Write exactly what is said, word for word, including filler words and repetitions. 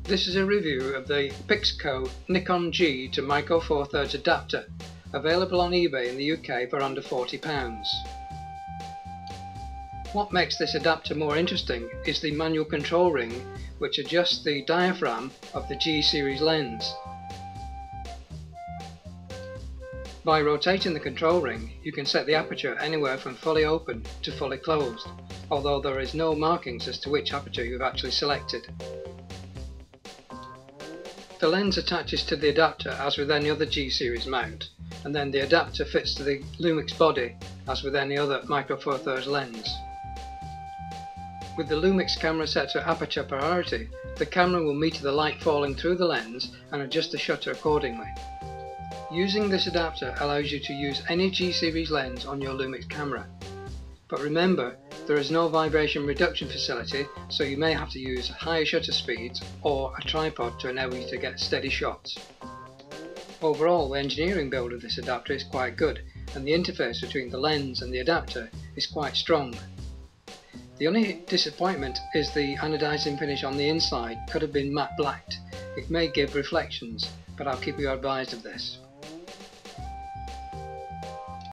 This is a review of the Pixco Nikon G to Micro Four Thirds adapter, available on eBay in the U K for under forty pounds. What makes this adapter more interesting is the manual control ring which adjusts the diaphragm of the G series lens. By rotating the control ring, you can set the aperture anywhere from fully open to fully closed, although there is no markings as to which aperture you've actually selected. The lens attaches to the adapter as with any other G series mount, and then the adapter fits to the Lumix body as with any other Micro Four Thirds lens. With the Lumix camera set to aperture priority, the camera will meter the light falling through the lens and adjust the shutter accordingly. Using this adapter allows you to use any G series lens on your Lumix camera. But remember, there is no vibration reduction facility, so you may have to use higher shutter speeds or a tripod to enable you to get steady shots. Overall, the engineering build of this adapter is quite good, and the interface between the lens and the adapter is quite strong. The only disappointment is the anodizing finish on the inside could have been matte blacked. It may give reflections, but I'll keep you advised of this.